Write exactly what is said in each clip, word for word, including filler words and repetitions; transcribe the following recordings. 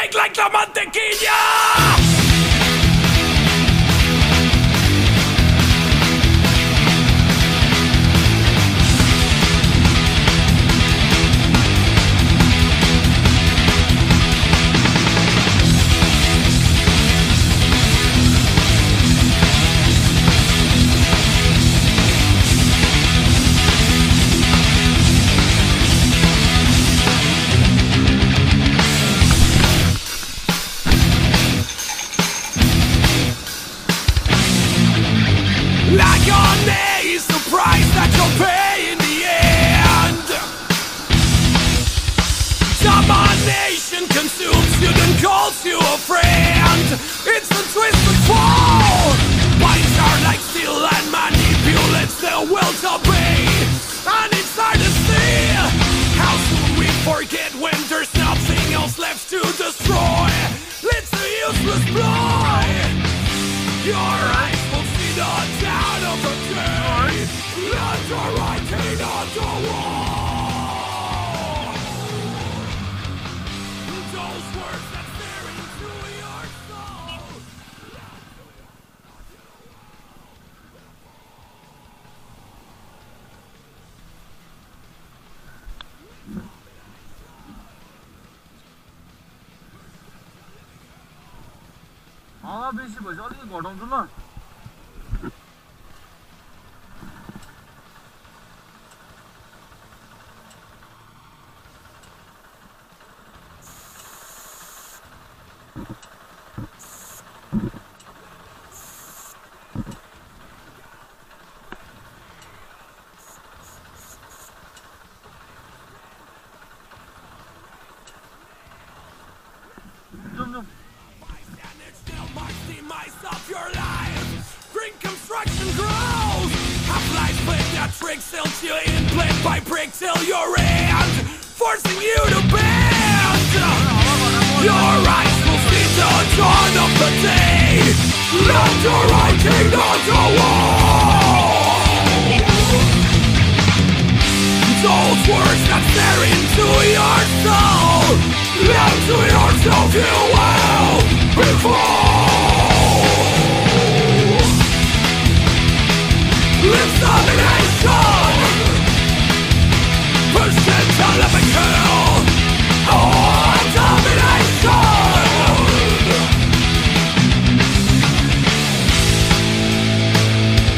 shake like la mantequilla. Agony is the price that you'll pay in the end. Domination consumes you, then calls you a friend. It's the twist and fall. Bodies are like steel and manipulates their will to be. And it's hard to see how soon we forget when there's nothing else left to destroy. It's a useless ploy. Your eyes will see the down of the day. Let your writing on the wall. Those words that stare into your soul. हाँ बेसी भएछ अलिकति घटाउँछु ल Of your life, green construction grows. Half-life play that trick tilts you in, brick by brick till you're in, forcing you to bend. Your eyes will see the dawn of the day. Let your writing on the wall. Those words that stare into your soul. Let to yourself you will before. Live domination. Percent living hell. Oh, domination.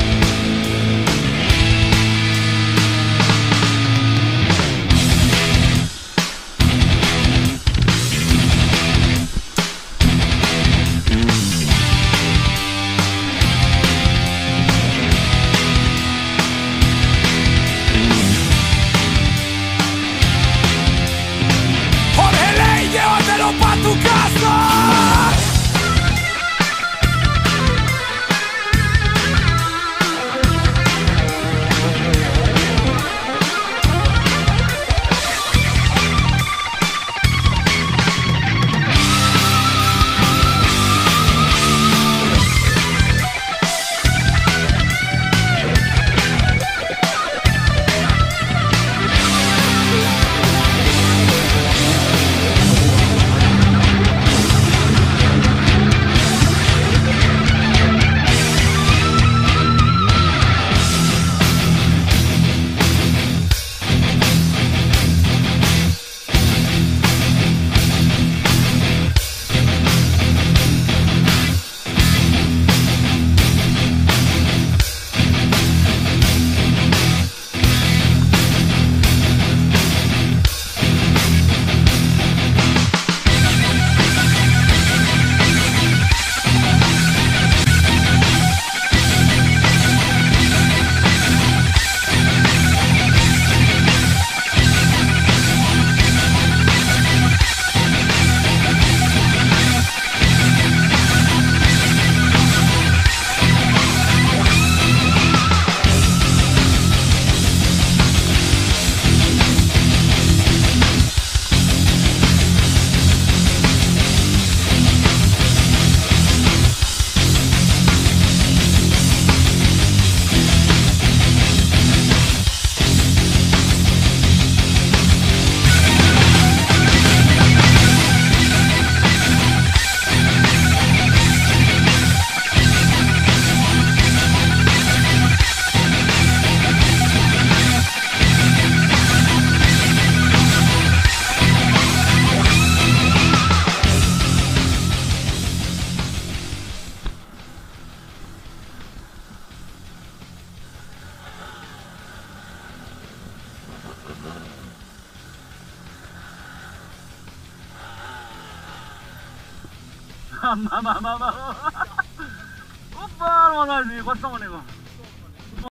आमा आमा आमा आमा उपर मजा आयो कस्तो भनेको